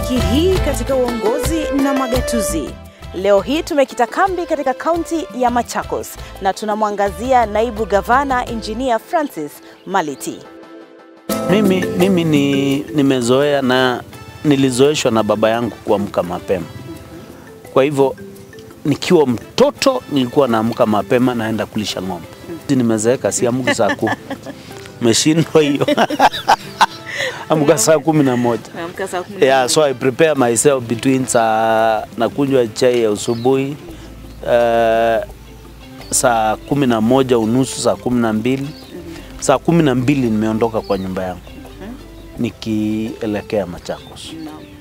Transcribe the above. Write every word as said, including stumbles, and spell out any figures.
Wiki hii katika uongozi na magatuzi. Leo hii tumekita kambi katika kaunti ya Machakos na tunamwangazia naibu gavana Engineer Francis Maliti. Mimi mimi ni nimezoea na nilizoeshwa na baba yangu kuamka mapema. Kwa hivyo nikiwa mtoto nilikuwa naamka mapema naenda kulisha ng'ombe. Nimezeeka siamki saa kumi. Meshindwa hiyo. Amka saa kumi na moja. Amka saa kumi na moja. Yeah, so I prepare myself between saa nakunywa chai ya asubuhi uh, saa kumi na moja unusu, saa kumi na mbili. Mm -hmm. Saa kumi na mbili nimeondoka kwa nyumba yangu. Mm -hmm. Nikielekea Machakos. No.